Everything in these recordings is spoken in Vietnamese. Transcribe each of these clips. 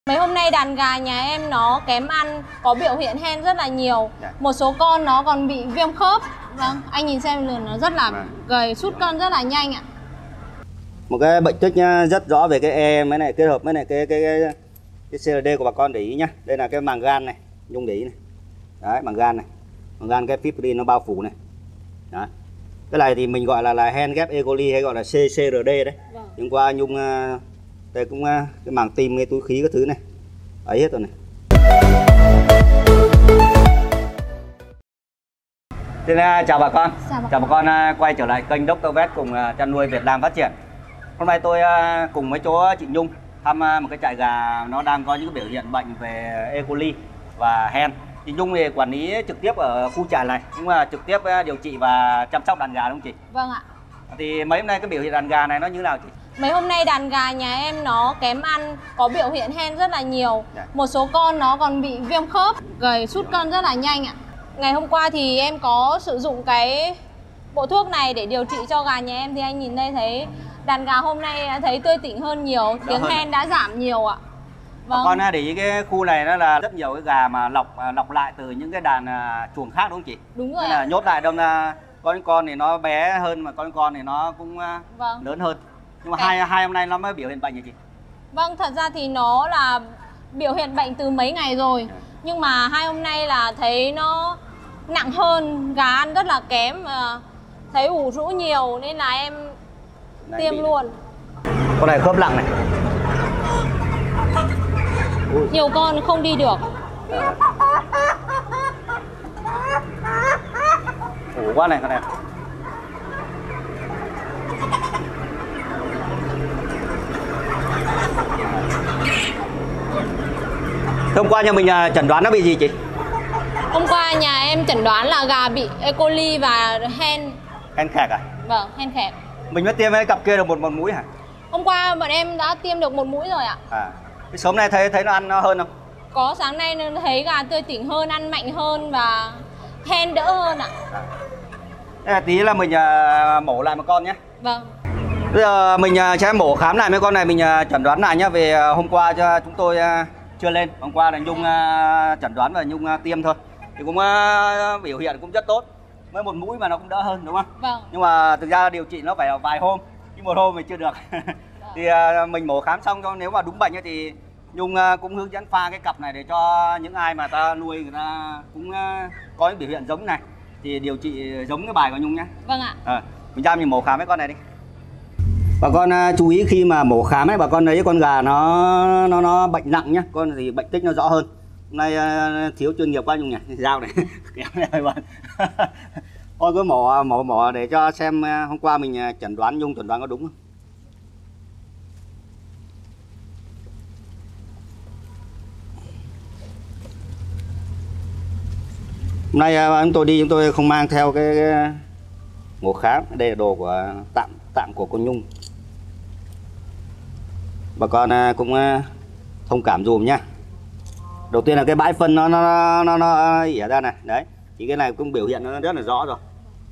Mấy hôm nay đàn gà nhà em nó kém ăn, có biểu hiện hen rất là nhiều. Một số con nó còn bị viêm khớp. Vâng, anh nhìn xem lườn nó rất là gầy, sút cân rất là nhanh ạ. Một cái bệnh tích nhá, rất rõ về cái EM này kết hợp với này cái CRD của bà con để ý nhá. Đây là cái màng gan này, Nhung để ý này. Đấy, màng gan này. Màng gan cái fibrin nó bao phủ này. Đấy. Cái này thì mình gọi là hen ghép E. coli hay gọi là CRD đấy. Vâng. Nhưng qua Nhung đây cũng cái màng tim, cái túi khí cái thứ này. Ấy hết rồi này. Xin chào bà con. Chào bà con quay trở lại kênh Dr. Vet cùng chăn nuôi Việt Nam phát triển. Hôm nay tôi cùng với chỗ chị Nhung thăm một cái trại gà nó đang có những cái biểu hiện bệnh về E. coli và hen. Chị Nhung thì quản lý trực tiếp ở khu trại này, cũng là trực tiếp điều trị và chăm sóc đàn gà đúng không chị? Vâng ạ. Thì mấy hôm nay cái biểu hiện đàn gà này nó như nào chị? Mấy hôm nay đàn gà nhà em nó kém ăn, có biểu hiện hen rất là nhiều. Một số con nó còn bị viêm khớp, gầy, sút cân rất là nhanh ạ. Ngày hôm qua thì em có sử dụng cái bộ thuốc này để điều trị cho gà nhà em thì anh nhìn đây thấy đàn gà hôm nay thấy tươi tỉnh hơn nhiều, tiếng hen đã giảm nhiều ạ. Vâng. Con để ý cái khu này nó là rất nhiều cái gà mà lọc lại từ những cái đàn chuồng khác đúng không chị? Đúng rồi. Nên là nhốt lại đâm ra có những con thì nó bé hơn mà có những con thì nó cũng lớn hơn. Nhưng mà hai hôm nay nó mới biểu hiện bệnh hả chị? Vâng, thật ra thì nó là biểu hiện bệnh từ mấy ngày rồi. Nhưng mà hai hôm nay là thấy nó nặng hơn, gà ăn rất là kém, thấy ủ rũ nhiều nên là em tiêm luôn. Con này khớp nặng này. Nhiều con không đi được. Ủ quá này con này. Hôm qua nhà mình chẩn đoán nó bị gì chị? Hôm qua nhà em chẩn đoán là gà bị E. coli và hen. Hen khẹt à? Vâng, hen khẹt. Mình mới tiêm cái cặp kia được một mũi hả? Hôm qua bọn em đã tiêm được một mũi rồi ạ. Cái sớm nay thấy nó ăn nó hơn không? Có, sáng nay thấy gà tươi tỉnh hơn, ăn mạnh hơn và hen đỡ hơn ạ. Đây là tí là mình mổ lại một con nhé. Vâng. Bây giờ mình sẽ mổ khám lại mấy con này, mình chẩn đoán lại nhé. Về hôm qua cho chúng tôi chưa lên, hôm qua là Nhung chẩn đoán và Nhung tiêm thôi. Thì cũng biểu hiện cũng rất tốt. Mới một mũi mà nó cũng đỡ hơn đúng không? Vâng. Nhưng mà thực ra điều trị nó phải là vài hôm, nhưng một hôm thì chưa được. Thì mình mổ khám xong cho nếu mà đúng bệnh thì Nhung cũng hướng dẫn pha cái cặp này để cho những ai mà ta nuôi người ta cũng có những biểu hiện giống này thì điều trị giống cái bài của Nhung nhé. Vâng ạ. Mình ra mình mổ khám mấy con này đi. Bà con chú ý khi mà mổ khám ấy, bà con thấy con gà nó bệnh nặng nhá, con thì bệnh tích nó rõ hơn. Hôm nay thiếu chuyên nghiệp quá Nhung nhỉ, dao này kéo này hơi bận. Thôi cứ mổ để cho xem hôm qua mình chẩn đoán Nhung chẩn đoán có đúng không. Hôm nay chúng tôi đi, chúng tôi không mang theo cái mổ khám. Đây là đồ của tạm của con Nhung. Bà con cũng thông cảm dùm nhá. Đầu tiên là cái bãi phân nó ỉa ra này, đấy. Thì cái này cũng biểu hiện nó rất là rõ rồi.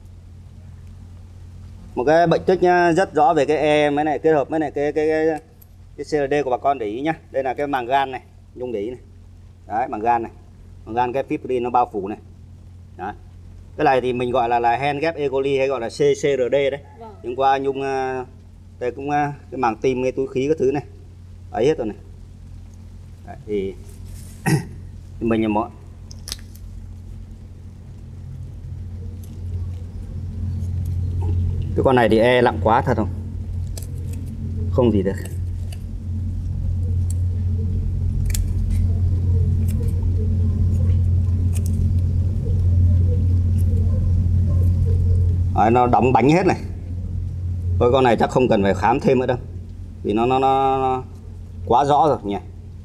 Một cái bệnh tích nhá, rất rõ về cái EM này kết hợp với này cái CRD của bà con để ý nhá. Đây là cái màng gan này, Nhung để ý này. Đấy, màng gan này. Màng gan cái fibrin nó bao phủ này. Đấy. Cái này thì mình gọi là hen ghép E. coli hay gọi là CRD đấy. Vâng. Nhưng qua Nhung đây cũng cái màng tim, cái túi khí cái thứ này. Ấy hết rồi này. Đấy, thì mình mọi cái con này thì e nặng quá thật không? Không gì được. Đấy, nó đóng bánh hết này. Thôi con này chắc không cần phải khám thêm nữa đâu. Vì nó quá rõ rồi nhỉ.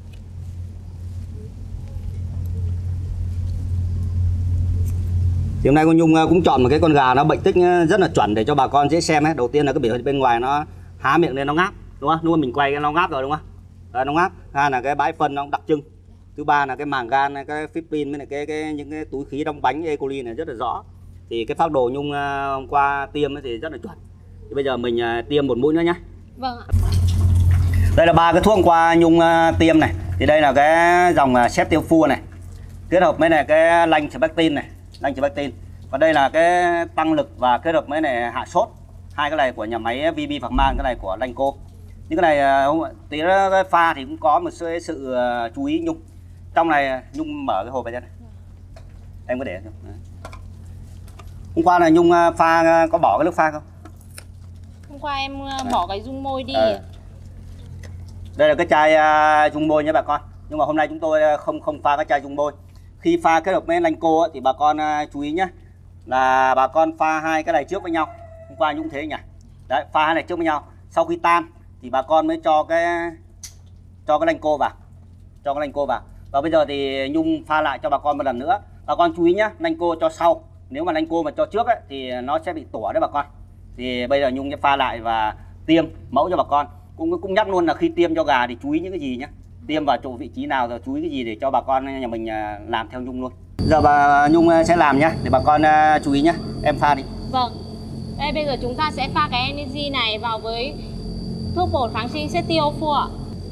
Thì hôm nay con Nhung cũng chọn một cái con gà nó bệnh tích rất là chuẩn để cho bà con dễ xem ấy. Đầu tiên là cái biểu hiện bên ngoài nó há miệng lên nó ngáp, đúng không? Lúc mà mình quay cái nó ngáp rồi đúng không? Đấy, nó ngáp. Hai là cái bãi phân nó cũng đặc trưng. Thứ ba là cái màng gan này, cái fibrin với lại những cái túi khí đóng bánh E. coli này rất là rõ. Thì cái phác đồ Nhung hôm qua tiêm thì rất là chuẩn. Thì bây giờ mình tiêm một mũi nữa nhé. Vâng ạ. Đây là 3 cái thuốc hôm qua Nhung tiêm này. Thì đây là cái dòng xếp tiêu full này, kết hợp với này cái lanh Spartin này, lanh Spartin. Còn đây là cái tăng lực và kết hợp với này hạ sốt. Hai cái này của nhà máy VB Phạc Mang, cái này của Lanco. Những cái này tí cái pha thì cũng có một sự chú ý Nhung. Trong này Nhung mở cái hộp này ra này. Em có để không? Hôm qua là Nhung pha có bỏ cái nước pha không? Hôm qua em bỏ cái dung môi đi. Đây là cái chai dung môi nhé bà con. Nhưng mà hôm nay chúng tôi không pha cái chai dung môi. Khi pha kết hợp với Lanco thì bà con chú ý nhé, là bà con pha hai cái này trước với nhau. Hôm qua Nhung thế nhỉ? Đấy, pha hai này trước với nhau. Sau khi tan thì bà con mới cho cái Lanco vào. Cho cái Lanco vào. Và bây giờ thì Nhung pha lại cho bà con một lần nữa. Bà con chú ý nhé, Lanco cho sau. Nếu mà Lanco mà cho trước ấy, thì nó sẽ bị tủa đấy bà con. Thì bây giờ Nhung sẽ pha lại và tiêm mẫu cho bà con. Cũng nhắc luôn là khi tiêm cho gà thì chú ý những cái gì nhé. Tiêm vào chỗ vị trí nào rồi chú ý cái gì để cho bà con nhà mình làm theo Nhung luôn. Giờ bà Nhung sẽ làm nhá, để bà con chú ý nhá. Em pha đi. Vâng. Đây bây giờ chúng ta sẽ pha cái Energy này vào với thuốc bột kháng sinh Cetiofor ạ.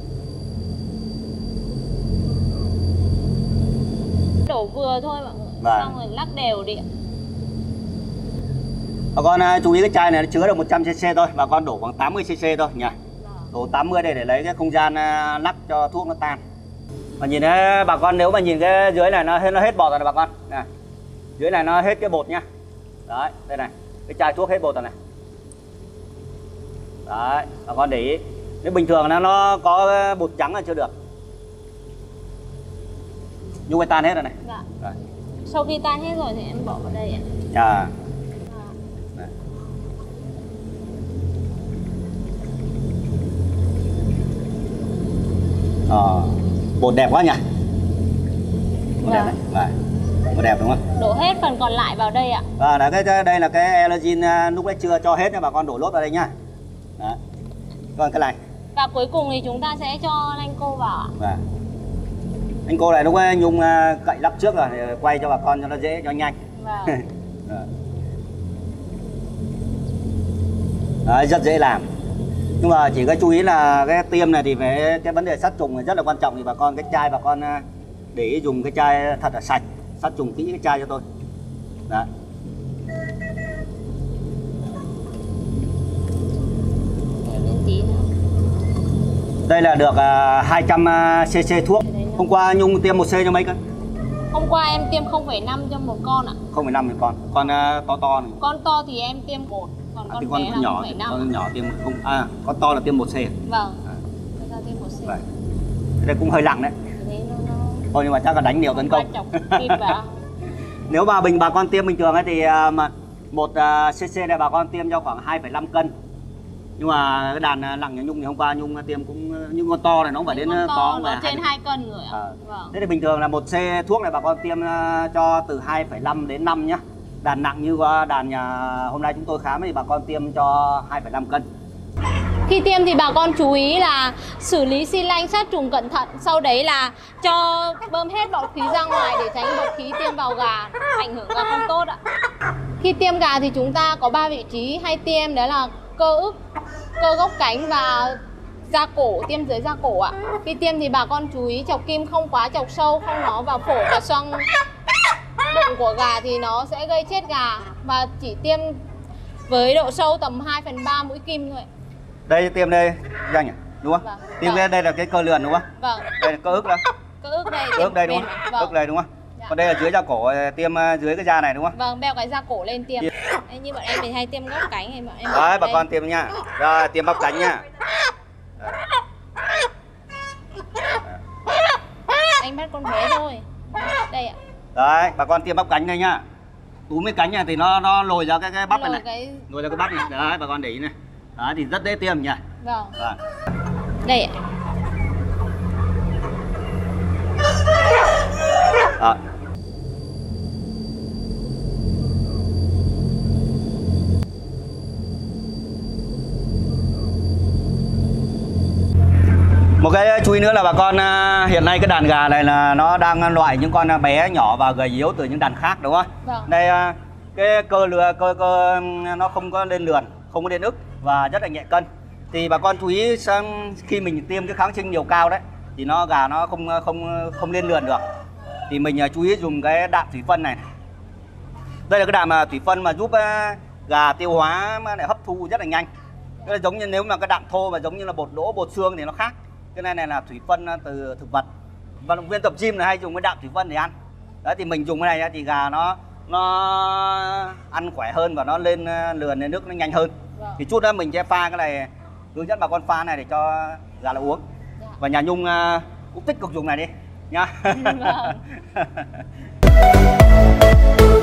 Đổ vừa thôi mọi người. Vâng. Xong rồi lắc đều đi. Bà con chú ý cái chai này nó chứa được 100cc thôi. Bà con đổ khoảng 80cc thôi nhỉ. Đổ 80 để lấy cái không gian lắc cho thuốc nó tan. Và nhìn thấy bà con, nếu mà nhìn cái dưới này nó hết bột rồi này bà con. Này. Dưới này nó hết cái bột nhá. Đấy, đây này. Cái chai thuốc hết bột rồi này. Đấy, bà con để ý. Nếu bình thường nó có bột trắng là chưa được. Nhung phải tan hết rồi này. Dạ. Rồi. Sau khi tan hết rồi thì em bỏ vào đây ạ. À. Bột đẹp quá nhỉ. Bột đẹp đấy. Đấy. Bột đẹp đúng không? Đổ hết phần còn lại vào đây ạ. Đây là cái Allergen lúc đấy chưa cho hết nha, bà con đổ lốt vào đây nhá. Đó. Còn cái này. Và cuối cùng thì chúng ta sẽ cho Lanco vào ạ. Vâng. Lanco này lúc ấy Nhung cậy lắp trước rồi, để quay cho bà con cho nó dễ, cho nhanh. Vâng. Đấy, rất dễ làm. Nhưng mà chỉ có chú ý là cái tiêm này thì về cái vấn đề sát trùng rất là quan trọng, thì bà con cái chai bà con để ý dùng cái chai thật là sạch, sát trùng kỹ cái chai cho tôi. Đấy. Đây là được 200cc thuốc. Hôm qua Nhung tiêm 1C cho mấy cân? Hôm qua em tiêm 0,5 cho một con ạ. 0,5 một con. Con to này. Con to thì em tiêm 1, còn con bé là nhỏ 0,5. Con nhỏ tiêm không con to là tiêm 1C. Vâng. Chúng ta tiêm 1C. Vậy. Đây cũng hơi nặng đấy. Thế nó thôi nhưng mà chắc là đánh nhiều tấn công. Nếu mà bà con tiêm bình thường ấy thì một cc này bà con tiêm cho khoảng 2,5 cân. Nhưng mà cái đàn nặng nhà Nhung thì hôm qua Nhung tiêm cũng những con to này nó không phải đến to mà trên 2 cân rồi ạ. Vâng. Thế thì bình thường là một xe thuốc này bà con tiêm cho từ 2,5 đến 5 nhá. Đàn nặng như đàn nhà hôm nay chúng tôi khám thì bà con tiêm cho 2,5 cân. Khi tiêm thì bà con chú ý là xử lý xi lanh sát trùng cẩn thận. Sau đấy là cho bơm hết bọt khí ra ngoài để tránh bọt khí tiêm vào gà, ảnh hưởng gà không tốt ạ. Khi tiêm gà thì chúng ta có 3 vị trí hay tiêm, đó là cơ ức, cơ gốc cánh và da cổ, tiêm dưới da cổ ạ. Khi tiêm thì bà con chú ý chọc kim không quá chọc sâu, không nó vào phổi và xoang bụng của gà thì nó sẽ gây chết gà, và chỉ tiêm với độ sâu tầm 2/3 mũi kim thôi. Đây tiêm đây Giang nhỉ, đúng không? Vâng. Tiêm vâng. Đây là cái cơ lườn đúng không? Vâng. Đây là cơ ức đó. Cơ ức đây. Cơ ức đây đúng không? Vâng. Ức đây đúng không? Dạ. Còn đây là dưới da cổ, tiêm dưới cái da này đúng không? Vâng, beo cái da cổ lên tiêm. Đấy, như bọn em thì hay tiêm gốc cánh hay bọn em. Đấy, bà con tiêm nha. Rồi, tiêm bắp cánh nha. Anh bắt con bé thôi. Đây ạ. Đấy, bà con tiêm bắp cánh đây nhá. Túm cái cánh này thì nó lồi ra cái bắp này. Lồi ra cái bắp này. Đấy, bà con để ý này. Đấy thì rất dễ tiêm nhỉ. Vâng. Đây ạ. Đó. Một cái chú ý nữa là bà con hiện nay cái đàn gà này là nó đang loại những con bé nhỏ và gầy yếu từ những đàn khác đúng không? Vâng. Đây cái cơ nó không có lên lườn, không có lên ức và rất là nhẹ cân. Thì bà con chú ý sang khi mình tiêm cái kháng sinh liều cao đấy thì gà nó không lên lườn được. Thì mình chú ý dùng cái đạm thủy phân này. Đây là cái đạm thủy phân mà giúp gà tiêu hóa mà lại hấp thu rất là nhanh. Cái giống như nếu mà cái đạm thô mà giống như là bột đỗ, bột xương thì nó khác. Cái này là thủy phân từ thực vật. Vận động viên tập gym là hay dùng cái đạm thủy phân để ăn. Đấy thì mình dùng cái này thì gà nó ăn khỏe hơn và nó lên lườn lên nước nó nhanh hơn. Thì chút nữa mình sẽ pha cái này, hướng dẫn bà con pha này để cho gà là uống. Và nhà Nhung cũng tích cực dùng này đi nhá.